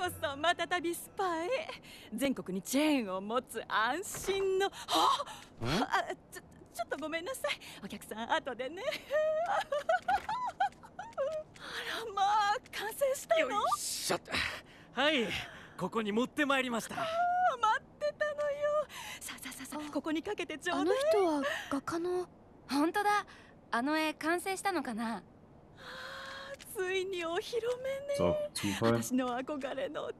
こそまたたびスパへ。全国にチェーンを持つ安心の。ちょっとごめんなさい。お客さん後でね。あらまあ、完成したの？ よいしょっと。はい、ここに持ってまいりました。 待ってたのよ。さあ、ここにかけてちょうだい。 あの人は画家の。本当だ。あの絵完成したのかな。 ついにお披露目ね。 So, Zufall. 私の憧れの女王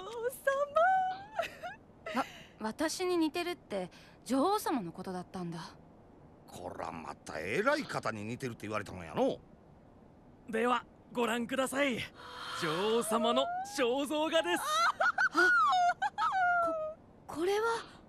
様。 私に似てるって女王様のことだったんだ。 こらまた偉い方に似てるって言われたのやの。 ではご覧ください。女王様の肖像画です。 これは。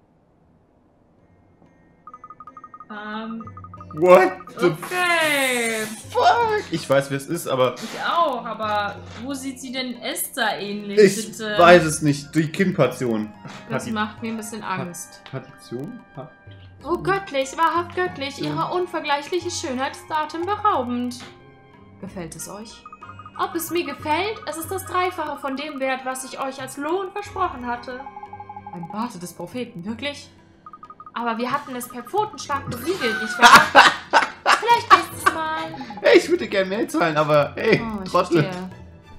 What the Okay. fuck? Ich weiß, wer es ist, aber Ich auch, aber wo sieht sie denn Esther ähnlich? ich Bitte? weiß es nicht. Die Kinnpation. Das macht mir ein bisschen Angst. Partition? Oh, göttlich, wahrhaft göttlich. Ihre unvergleichliche Schönheit ist atemberaubend. Gefällt es euch? Ob es mir gefällt? Es ist das Dreifache von dem Wert, was ich euch als Lohn versprochen hatte. Ein Barte des Propheten, wirklich? Aber wir hatten es per Pfotenschlag besiegelt, nicht wahr? Vielleicht nächstes Mal. Hey, ich würde gerne mehr zahlen, aber hey, Ich trotzdem. verstehe.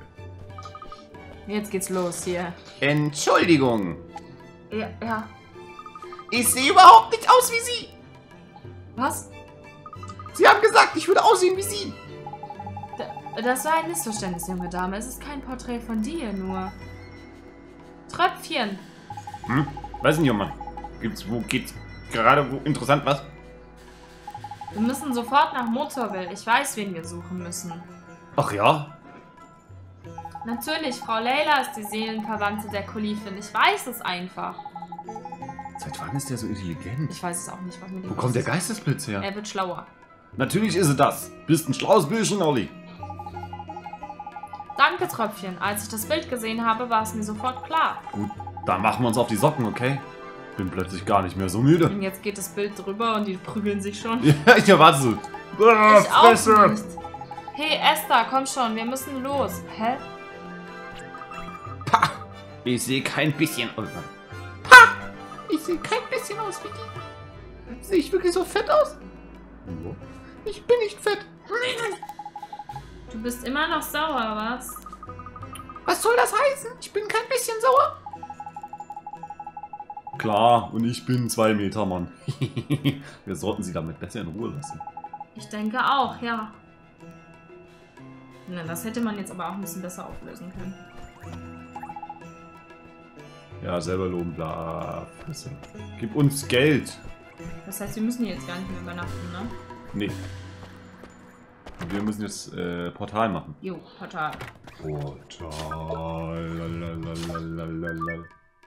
Jetzt geht's los hier. Entschuldigung. Ja. Ich sehe überhaupt nicht aus wie Sie. Was? Sie haben gesagt, ich würde aussehen wie Sie. Das war ein Missverständnis, junge Dame. Es ist kein Porträt von dir, nur... Tröpfchen. Weiß nicht, Mann. Wo geht's gerade interessant was? Wir müssen sofort nach Motorville. Ich weiß, wen wir suchen müssen. Ach ja? Natürlich, Frau Layla ist die Seelenverwandte der Kolifin. Ich weiß es einfach. Seit wann ist der so intelligent? Ich weiß es auch nicht, was mit dem Wo kommt der ist. Geistesblitz her? Er wird schlauer. Natürlich ist es das. Bist ein schlaues Bürschchen, Olli. Danke, Tröpfchen. Als ich das Bild gesehen habe, war es mir sofort klar. Gut, dann machen wir uns auf die Socken, okay? Bin plötzlich gar nicht mehr so müde. Und jetzt geht das Bild drüber und die prügeln sich schon. Ja, ich erwarte so. Ich auch nicht. Hey, Esther, komm schon, wir müssen los. Hä? Pah! Ich sehe kein bisschen aus. Pah! Ich sehe kein bisschen aus wie die. Sehe ich wirklich so fett aus? Ich bin nicht fett. Du bist immer noch sauer, was? Was soll das heißen? Ich bin kein bisschen sauer. Klar, und ich bin 2 Meter, Mann. Wir sollten sie damit besser in Ruhe lassen. Ich denke auch, ja. Na, das hätte man jetzt aber auch ein bisschen besser auflösen können. Ja, selber loben, bla. Fresse. Gib uns Geld. Das heißt, wir müssen hier jetzt gar nicht mehr übernachten, ne? Nee. Wir müssen jetzt Portal machen. Jo, Portal. Portal. Lalalala.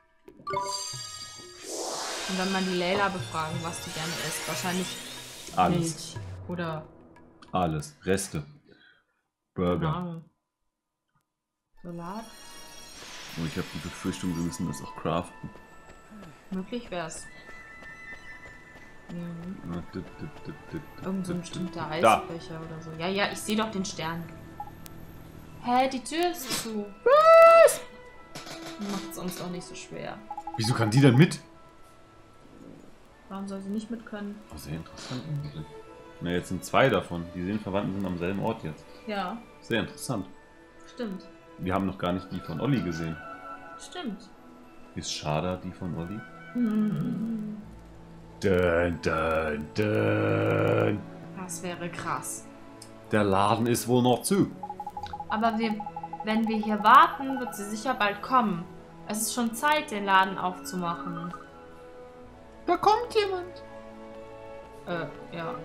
Und dann mal die Layla befragen, was die gerne isst. Wahrscheinlich Alles. Milch. Oder... Alles. Reste. Burger. Keine Ahnung. Salat? Und ich habe die Befürchtung, wir müssen das auch craften. Möglich wär's. Irgend so ein bestimmter Eisbecher oder so. Ja, ich sehe doch den Stern. Hä, die Tür ist zu. Was? Macht's uns doch nicht so schwer. Wieso kann die denn mit? Warum soll sie nicht mit können? Oh, sehr interessant. Na, jetzt sind 2 davon. Die Seelenverwandten sind am selben Ort jetzt. Ja, Sehr interessant. stimmt. Wir haben noch gar nicht die von Olli gesehen. Stimmt. Ist Shada die von Olli? Hm. Dun, dun, dun. Das wäre krass. Der Laden ist wohl noch zu. Aber wenn wir hier warten, wird sie sicher bald kommen. Es ist schon Zeit, den Laden aufzumachen. Da kommt jemand. Ja.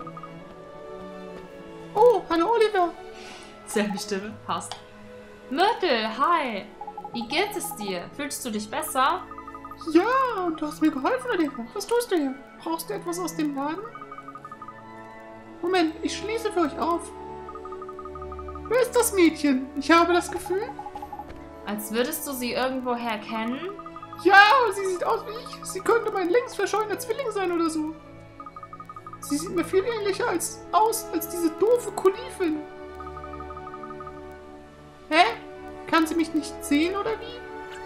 Oh, hallo Oliver. Selbe Stimme, passt. Myrtle, hi. Wie geht es dir? Fühlst du dich besser? Ja, und du hast mir geholfen, Oliver. Was tust du hier? Brauchst du etwas aus dem Laden? Moment, ich schließe für euch auf. Wer ist das Mädchen? Ich habe das Gefühl. Als würdest du sie irgendwoher kennen? Ja, sie sieht aus wie ich. Sie könnte mein längst verschollener Zwilling sein oder so. Sie sieht mir viel ähnlicher aus als diese doofe Kolifin. Hä? Kann sie mich nicht sehen oder wie?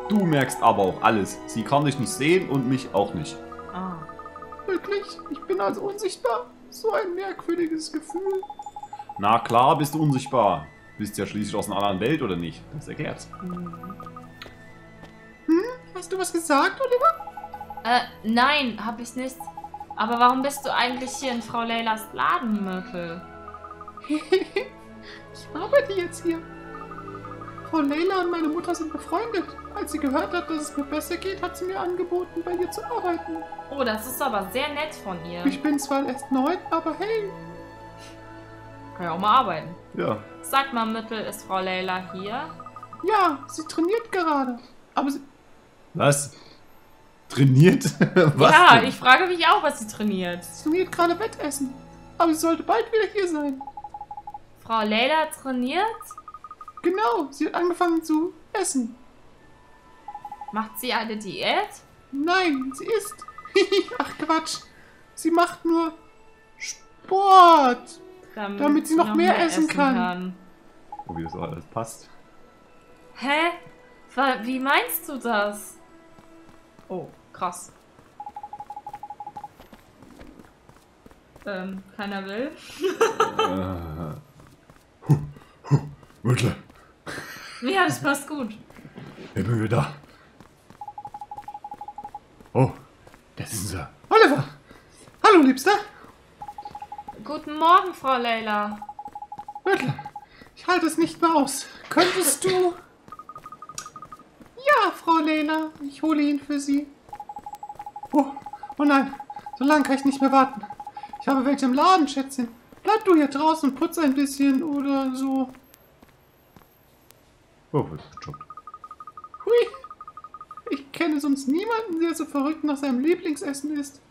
Du merkst aber auch alles. Sie kann dich nicht sehen und mich auch nicht. Ah. Wirklich? Ich bin also unsichtbar? So ein merkwürdiges Gefühl. Na klar bist du unsichtbar. Bist ja schließlich aus einer anderen Welt, oder nicht? Das erklärt's. Hast du was gesagt, Oliver? Nein, hab ich nicht. Aber warum bist du eigentlich hier in Frau Leylas Laden, Myrtle? Ich arbeite jetzt hier. Frau Leyla und meine Mutter sind befreundet. Als sie gehört hat, dass es mir besser geht, hat sie mir angeboten, bei ihr zu arbeiten. Oh, das ist aber sehr nett von ihr. Ich bin zwar erst 9, aber hey. Kann ja auch mal arbeiten. Ja. Sag mal, Myrtle, ist Frau Leyla hier? Ja, sie trainiert gerade. Aber sie... Was? Trainiert? Was ja, denn? ich frage mich auch, was sie trainiert. Sie trainiert gerade Wettessen. Aber sie sollte bald wieder hier sein. Frau Leyla trainiert? Genau, sie hat angefangen zu essen. Macht sie eine Diät? Nein, sie isst. Ach Quatsch. Sie macht nur Sport. Damit sie noch mehr essen kann. Oh, wie das alles passt. Hä? Wie meinst du das? Oh, krass. Keiner will. Myrtle. Ja, das passt gut. Ich bin wieder da. Oh, das ist er. Oliver. Hallo, Liebster. Guten Morgen, Frau Leyla. Myrtle, ich halte es nicht mehr aus. Könntest du... Ja, Frau Leyla, ich hole ihn für Sie. Oh nein, so lange kann ich nicht mehr warten. Ich habe welche im Laden, Schätzchen. Bleib du hier draußen und putz ein bisschen oder so. Oh, wird gejobbt. Hui, ich kenne sonst niemanden, der so verrückt nach seinem Lieblingsessen ist.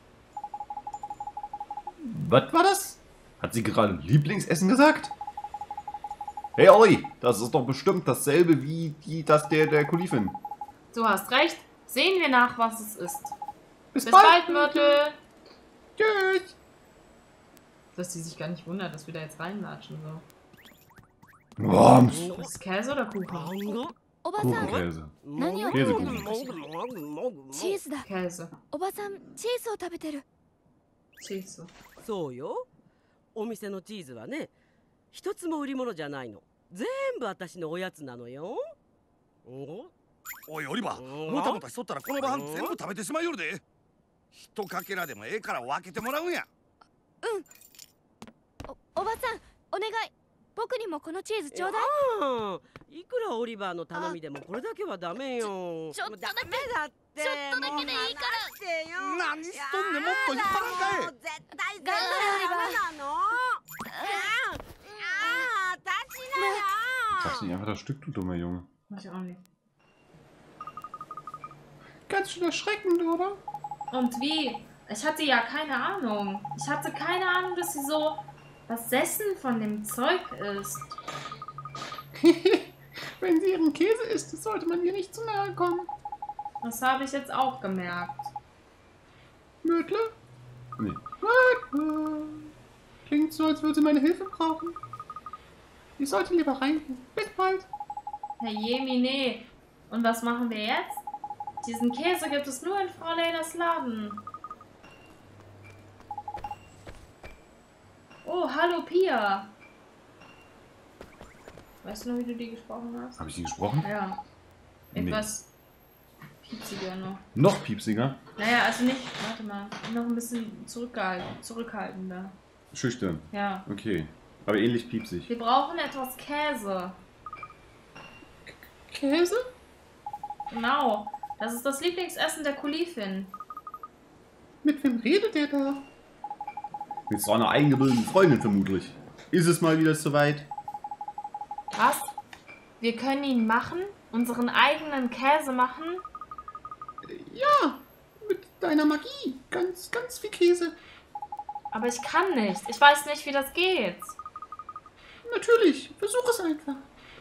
Was war das? Hat sie gerade Lieblingsessen gesagt? Hey Olli, das ist doch bestimmt dasselbe wie der Kulifin. Du hast recht. Sehen wir nach, was es ist. Bis bald, Myrtle. Tschüss. Dass sie sich gar nicht wundert, dass wir da jetzt reinlatschen. So. Wams. Ist es Käse oder Kuchen? おばさん Kuchenkäse. 何を Käse. 食べてるのかしらチーズだ Käse. おばさんチーズを食べてる Käse. そうよ。お店のチーズはね、一つも売り物じゃないの。全部私のおやつなのよ。 おいオリバー、もたもたしとったらこの晩全部食べてしまいよるで。ひとかけらでもええから分けてもらうんや。 おばさんお願い僕にもこのチーズちょうだいああ、いくらオリバーの頼みでもこれだけはダメよ。 ちょっとだけダメだって。 ちょっとだけでいいから何しとんねん、もっと引っ張らんかい。 絶対ダメなの。 Fass nicht einfach das Stück, du dummer Junge. Weiß ich auch nicht. Ganz schön erschreckend, oder? Und wie? Ich hatte ja keine Ahnung. Ich hatte keine Ahnung, dass sie so besessen von dem Zeug ist. Wenn sie ihren Käse isst, sollte man ihr nicht zu nahe kommen. Das habe ich jetzt auch gemerkt. Myrtle? Nee. Myrtle. Klingt so, als würde sie meine Hilfe brauchen. Ich sollte lieber reingehen. Bis bald. Herr Jemine. Und was machen wir jetzt? Diesen Käse gibt es nur in Frau Leylas Laden. Oh, hallo Pia. Weißt du noch, wie du die gesprochen hast? Habe ich die gesprochen? Ja. Etwas piepsiger noch. Noch piepsiger? Naja, also nicht, warte mal, noch ein bisschen zurückhaltender. Schüchtern. Ja. Okay. Aber ähnlich piepsig. Wir brauchen etwas Käse. Käse? Genau. Das ist das Lieblingsessen der Kulifin. Mit wem redet der da? Mit so einer eingebildeten Freundin vermutlich. Ist es mal wieder soweit? Was? Wir können ihn machen? Unseren eigenen Käse machen? Ja, mit deiner Magie. Ganz, ganz viel Käse. Aber ich kann nicht. Ich weiß nicht, wie das geht. Natürlich, versuch es einfach.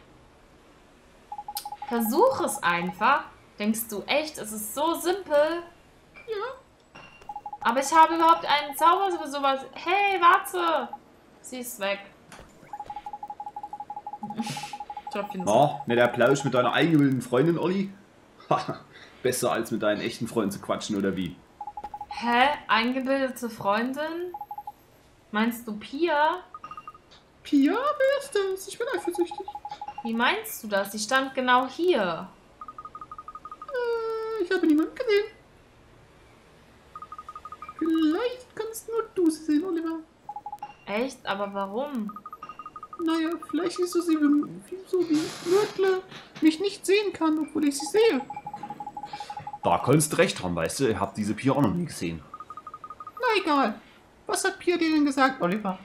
Versuch es einfach. Denkst du echt, es ist so simpel? Ja. Aber ich habe überhaupt einen Zauber für sowas. Hey, warte! Sie ist weg. Na, nicht der Plausch mit deiner eingebildeten Freundin, Olli? Ha, besser als mit deinen echten Freunden zu quatschen, oder wie? Hä? Eingebildete Freundin? Meinst du Pia? Pia, wer ist das? Ich bin eifersüchtig. Wie meinst du das? Sie stand genau hier. Ich habe niemanden gesehen. Vielleicht kannst nur du sie sehen, Oliver. Echt? Aber warum? Naja, vielleicht ist es so wie Mörtler mich nicht sehen kann, obwohl ich sie sehe. Da kannst du recht haben, weißt du, ich habe diese Pia auch noch nie gesehen. Na egal. Was hat Pia dir denn gesagt, Oliver?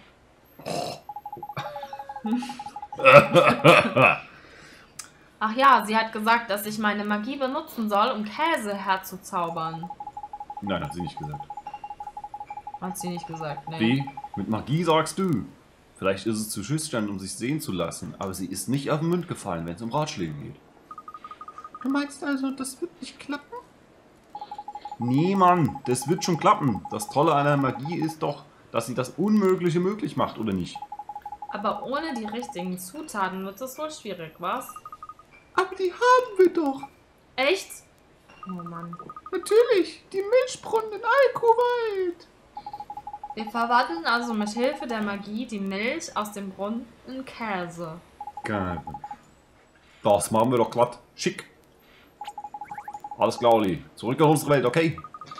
Ach ja, sie hat gesagt, dass ich meine Magie benutzen soll, um Käse herzuzaubern. Nein, hat sie nicht gesagt. Hat sie nicht gesagt, ne? Wie? Mit Magie sagst du? Vielleicht ist es zu schüchtern, um sich sehen zu lassen, aber sie ist nicht auf den Mund gefallen, wenn es um Ratschläge geht. Du meinst also, das wird nicht klappen? Nee, Mann, das wird schon klappen. Das Tolle an der Magie ist doch, dass sie das Unmögliche möglich macht, oder nicht? Aber ohne die richtigen Zutaten wird es wohl schwierig, was? Aber die haben wir doch. Echt? Oh Mann. Natürlich, die Milchbrunnen in Alkuwald. Wir verwandeln also mit Hilfe der Magie die Milch aus dem Brunnen in Käse. Geil. Das machen wir doch glatt. Schick. Alles klar, Oli. Zurück in unsere Welt, okay?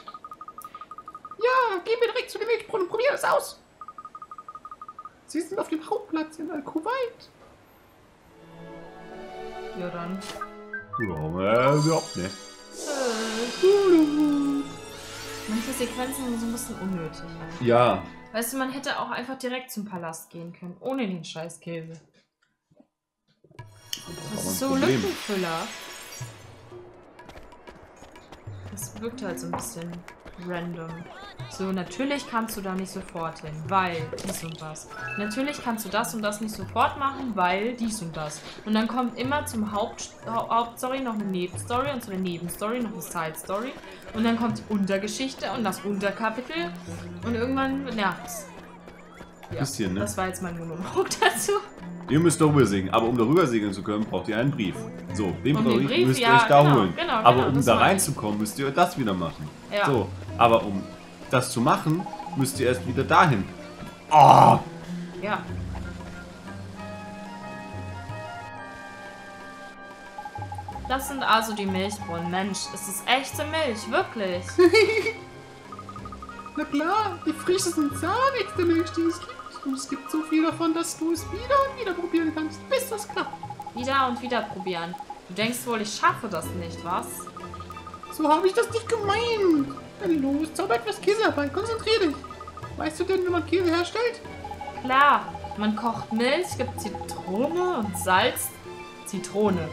Ja, gehen wir direkt zu dem Milchbrunnen. Probier es aus. Sie sind auf dem Hauptplatz in Alkuwald. Ja, dann. Ja, überhaupt nicht. Manche Sequenzen sind so ein bisschen unnötig. Ja. Weißt du, man hätte auch einfach direkt zum Palast gehen können, ohne den Scheißkäse. Das ist so Lückenfüller. Das wirkt halt so ein bisschen random. So, natürlich kannst du da nicht sofort hin, weil dies und das. Natürlich kannst du das und das nicht sofort machen, weil dies und das. Und dann kommt immer zum Hauptstory noch eine Nebenstory und zu der Nebenstory noch eine Side-Story. Und dann kommt die Untergeschichte und das Unterkapitel. Und irgendwann nervt's. Ja, bisschen, ne? Das war jetzt mein Monolog dazu. Ihr müsst darüber singen, aber um darüber segeln zu können, braucht ihr einen Brief. So, den Und den Brief, müsst ihr ja, euch da genau, holen. genau, aber um das da meine ich. reinzukommen, müsst ihr das wieder machen. Ja. So, aber um das zu machen, müsst ihr erst wieder dahin. Oh! Ja. Das sind also die Milchbrunnen. Mensch, es ist echte Milch, wirklich. Na klar, die frischesten zahnigste Milch, die es gibt. Und es gibt so viel davon, dass du es wieder und wieder probieren kannst, bis das klappt. Wieder und wieder probieren. Du denkst wohl, ich schaffe das nicht, was? So habe ich das nicht gemeint. Dann los, zauber etwas Käse herbei, konzentrier dich. Weißt du denn, wie man Käse herstellt? Klar, man kocht Milch, gibt Zitrone und Salz. Zitrone.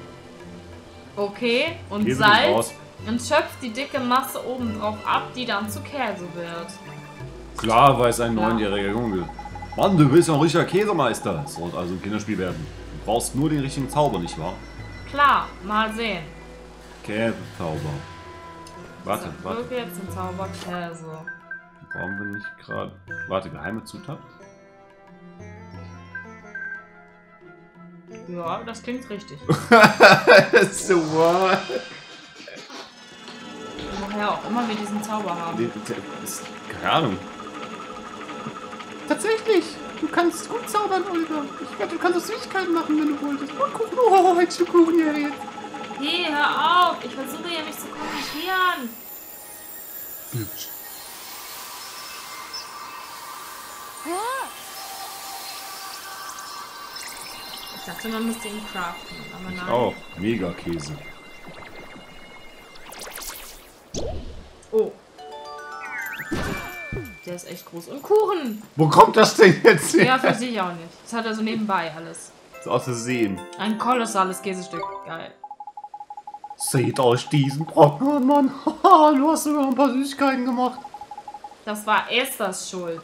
Okay, und Käse geht Salz. raus. Und schöpft die dicke Masse oben drauf ab, die dann zu Käse wird. Klar, weiß ein Klar. 9-jähriger Junge. Mann, du bist ja ein richtiger Käsemeister. Es soll also ein Kinderspiel werden. Du brauchst nur den richtigen Zauber, nicht wahr? Klar, mal sehen. Käsezauber. Warte, Ich warte. wirke jetzt den Zauber Käse. Brauchen wir nicht gerade... Warte, geheime Zutat? Ja, das klingt richtig. So what? Woher auch immer wir diesen Zauber haben. Keine Ahnung. Tatsächlich! Du kannst gut zaubern, Oliver. Ich wette, du kannst auch Süßigkeiten machen, wenn du wolltest. Und Kuchen. Oh, hättest du Kuchen hier jetzt. Hey, hör auf! Ich versuche ja mich zu konzentrieren. Bitch. Ich dachte, man müsste ihn craften, aber nein. Auch. Mega Käse. Oh. Der ist echt groß. Und Kuchen! Wo kommt das denn jetzt her? Ja, verstehe ich auch nicht. Das hat er so nebenbei alles. So aus Versehen. Ein kolossales Käsestück. Geil. Seht euch diesen Brocken an, Mann. Haha, du hast sogar ein paar Süßigkeiten gemacht. Das war Esthers Schuld.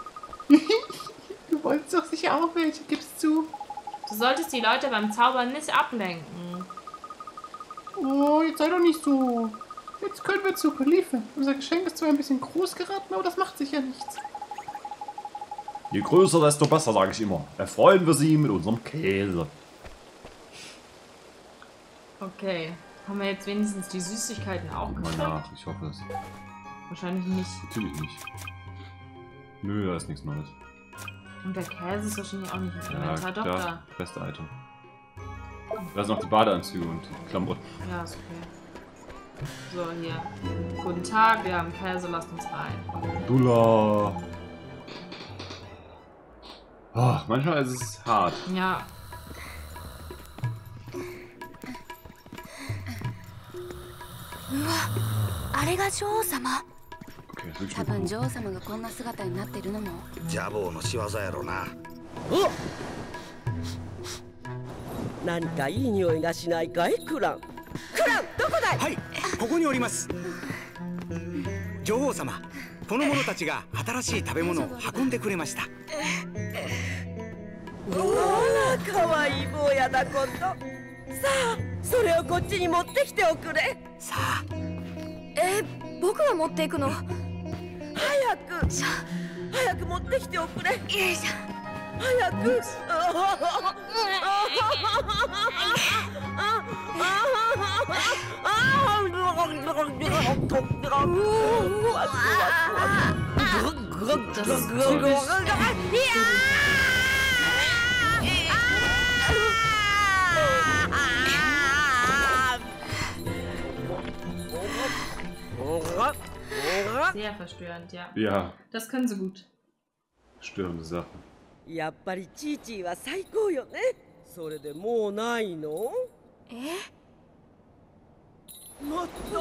Du wolltest doch sicher auch welche, gibst zu. Du solltest die Leute beim Zaubern nicht ablenken. Oh, jetzt sei doch nicht so. Jetzt können wir zu liefern. Unser Geschenk ist zwar ein bisschen groß geraten, aber das macht sicher nichts. Je größer, desto besser, sage ich immer. Erfreuen wir sie mit unserem Käse. Okay. Haben wir jetzt wenigstens die Süßigkeiten auch Mal gekriegt? nach, ich hoffe es. Wahrscheinlich nicht. Natürlich nicht. Nö, da ist nichts Neues. Und der Käse ist wahrscheinlich auch nicht im Ja, Inventar. Doch, klar, da. beste Item. Da sind noch die Badeanzüge und die Klamotten. Ja, ist okay. So, hier. Guten Tag, wir haben Käse, lasst uns rein. Dula. Oh, manchmal ist es hart. Ja. Okay, das ist wirklich 多多 gut. 分女王様がこんな姿になってるのもジャボーの仕業やろな。 お何かいい匂いがしないかいクラン。クランどこだい。 はい、ここにおります。女王様、この者たちが新しい食べ物を運んでくれました。 ほらかわいい坊やだこと。さあそれをこっちに持ってきておくれ。 さあ、 僕が持っていくの。 早く持ってきておくれ。 よいしょ。 早く。 Sehr verstörend, ja. Ja, Das können sie gut. störende Sachen. やっぱりチーチーは最高よね。それでもうないの？もっと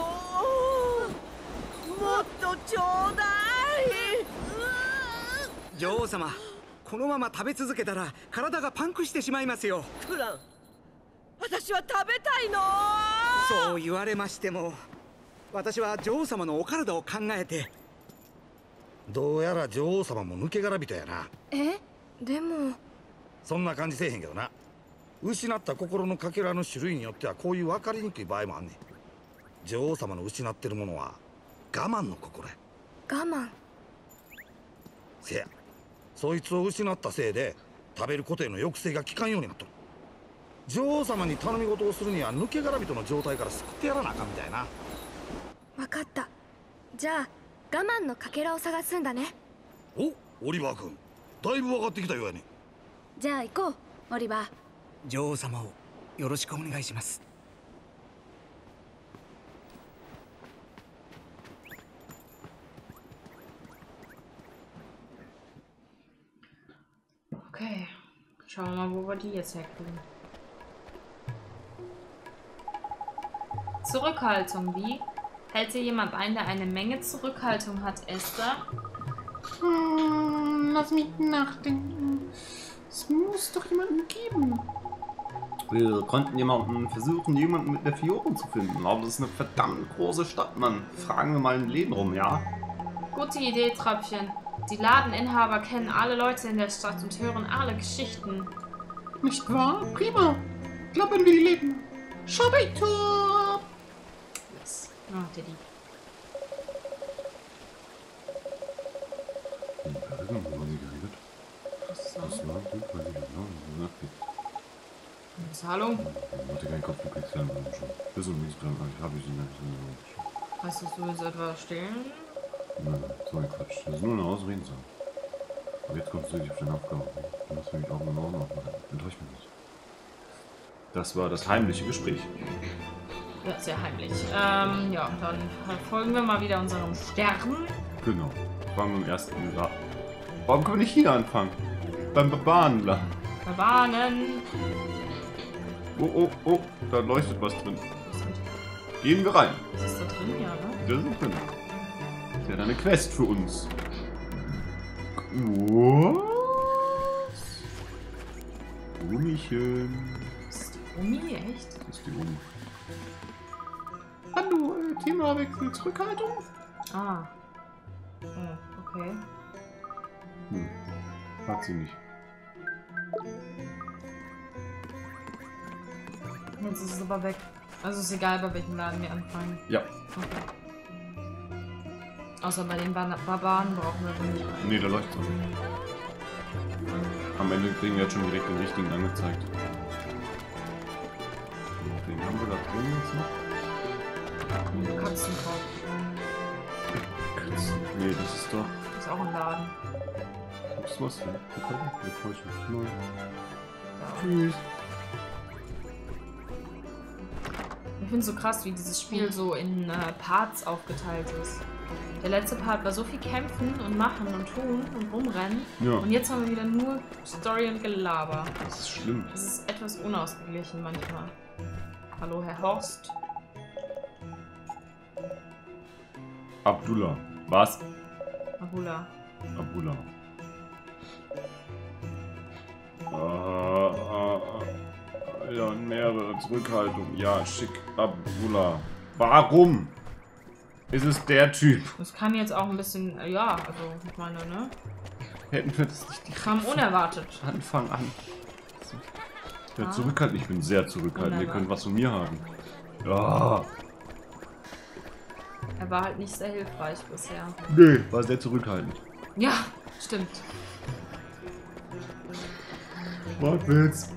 ちょうだい。 女王様、このまま食べ続けたら体がパンクしてしまいますよ。 クラン、私は食べたいの。 そう言われましても、私は女王様のお体を考えて。 どうやら女王様も抜け殻人やな。 でもそんな感じせえへんけどな。失った心のかけらの種類によってはこういう分かりにくい場合もあんねん。女王様の失ってるものは我慢の心や。 我慢。 せや、そいつを失ったせいで食べることへの抑制が効かんようになっとる。女王様に頼み事をするには抜け殻人の状態から救ってやらなあかんみたいな。 わかった。じゃあ我慢のかけらを探すんだね。 お、オリバー君、だいぶ分かってきたようやね。 じゃあ行こう、オリバー。 女王様をよろしくお願いします。 Okay. Schauen wir mal, wo wir die jetzt herkriegen. Zurückhaltung, wie? Hält hier jemand ein, der eine Menge Zurückhaltung hat, Esther? Lass mich nachdenken. Es muss doch jemanden geben. Wir konnten versuchen, jemanden mit der Fiore zu finden. Aber das ist eine verdammt große Stadt, Mann. Fragen wir mal im Leben rum, ja? Gute Idee, Tröpfchen. Die Ladeninhaber kennen alle Leute in der Stadt und hören alle Geschichten. Nicht wahr? Prima. Klappern wir die Läden. Schabeito! Yes. Oh, der Dieb. Zahlung? Heißt das, du willst etwa stehlen? Nein, so ein Quatsch. Das ist nur eine Ausredenssache. Aber jetzt kommst du dich auf deine Aufgabe. Du musst für mich auch in Ordnung machen. Enttäusch mich nicht. Das war das heimliche Gespräch. Ja, sehr heimlich. Ja, dann folgen wir mal wieder unserem Stern. Genau. Fangen wir im ersten an. Warum können wir nicht hier anfangen? Beim Barbarenler. Verwarnen. Oh, oh, oh. Da leuchtet was drin. Gehen wir rein. Was ist da drin? Ja, ne? Wir sind drin. Sie hat eine Quest für uns. Was? Gummischen. Das ist die Gummi, echt? Das ist die Gummi. Hallo, Themawechsel, Zurückhaltung? Ah. Oh, okay. Hat sie nicht. Jetzt ist es aber weg. Also ist egal, bei welchem Laden wir anfangen. Ja. Okay. Außer bei den Barbaren brauchen wir wohl nicht rein. Nee, da läuft es auch nicht. Am Ende kriegen wir jetzt schon direkt den richtigen angezeigt. Den haben wir da drin jetzt noch. Katzenkopf. Nee, das ist doch. Das ist auch ein Laden. Das ist was für. Da. Tschüss. Ich finde es so krass, wie dieses Spiel so in Parts aufgeteilt ist. Der letzte Part war so viel kämpfen und machen und tun und rumrennen. Ja. Und jetzt haben wir wieder nur Story und Gelaber. Das ist schlimm. Das ist etwas unausgeglichen manchmal. Hallo, Herr Horst. Abdullah. Was? Abula. Abdullah. Ja, mehrere Zurückhaltung. Ja, schick. Abdullah. Warum? Ist es der Typ? Das kann jetzt auch ein bisschen, ja, also ich meine, ne? Hätten wir das nicht direkt Kam unerwartet. Anfang an. Ja, zurückhaltend. Ich bin sehr zurückhaltend. Ihr könnt was von mir haben. Ja. Er war halt nicht sehr hilfreich bisher. Nee, war sehr zurückhaltend. Ja, stimmt. Wortwitz.